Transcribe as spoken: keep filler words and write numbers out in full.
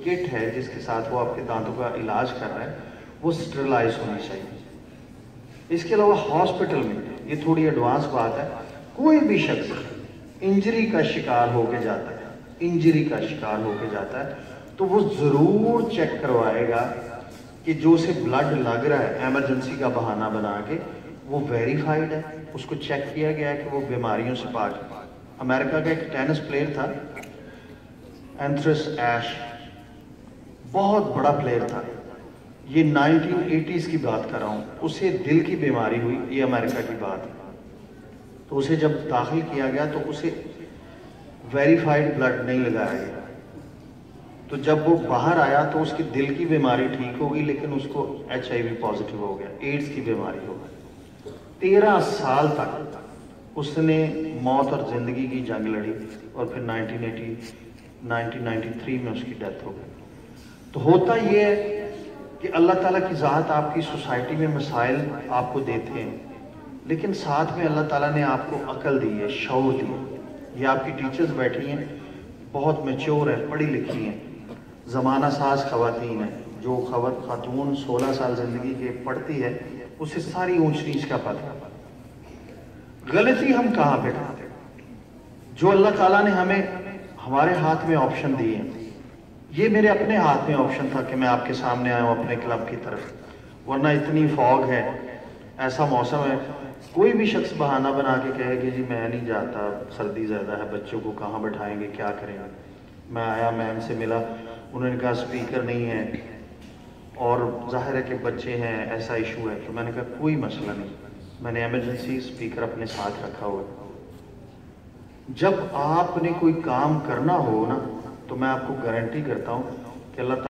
Kit है जिसके साथ वो आपके दांतों का इलाज कर रहा है वो स्टरलाइज होनी चाहिए। इसके अलावा हॉस्पिटल में, ये थोड़ी एडवांस बात है, कोई भी शख्स इंजरी का शिकार होके जाता है इंजरी का शिकार होके जाता है तो वो ज़रूर चेक करवाएगा कि जो उसे ब्लड लग रहा है एमरजेंसी का बहाना बना के वो वेरीफाइड है, उसको चेक किया गया है कि वो बीमारियों से पाक है। अमेरिका का एक टेनिस प्लेयर था एंथ्रस एश, बहुत बड़ा प्लेयर था, ये नाइनटीन एटीज़ की बात कर रहा हूँ, उसे दिल की बीमारी हुई, ये अमेरिका की बात है। तो उसे जब दाखिल किया गया तो उसे वेरीफाइड ब्लड नहीं लगाया गया, तो जब वो बाहर आया तो उसकी दिल की बीमारी ठीक हो गई लेकिन उसको एच आई वी पॉजिटिव हो गया, एड्स की बीमारी हो गई। तेरह साल तक उसने मौत और ज़िंदगी की जंग लड़ी और फिर nineteen eighty nineteen ninety three में उसकी डेथ हो गई। तो होता ये है कि अल्लाह ताला की ज़ात आपकी सोसाइटी में मसाइल आपको देते हैं, लेकिन साथ में अल्लाह ताला ने आपको अकल दी है, शऊर दी है। ये आपकी टीचर्स बैठी हैं, बहुत मैच्योर हैं, पढ़ी लिखी हैं, ज़माना साज ख़वातीन है। जो खवत खातून सोलह साल ज़िंदगी के पढ़ती है उसे सारी ऊंच नीच का पता है। गलती हम कहाँ पे करते हैं? जो अल्लाह ताला ने हमें हमारे हाथ में ऑप्शन दिए हैं, ये मेरे अपने हाथ में ऑप्शन था कि मैं आपके सामने आया हूँ अपने क्लब की तरफ, वरना इतनी फॉग है, ऐसा मौसम है, कोई भी शख्स बहाना बना के कहे कि जी मैं नहीं जाता, सर्दी ज़्यादा है, बच्चों को कहाँ बैठाएंगे, क्या करेंगे। मैं आया, मैम से मिला, उन्होंने कहा स्पीकर नहीं है और जाहिर है कि बच्चे हैं, ऐसा इशू है। तो मैंने कहा कोई मसला नहीं, मैंने इमरजेंसी स्पीकर अपने साथ रखा हुआ है। जब आपने कोई काम करना हो ना, तो मैं आपको गारंटी करता हूँ कि अल्लाह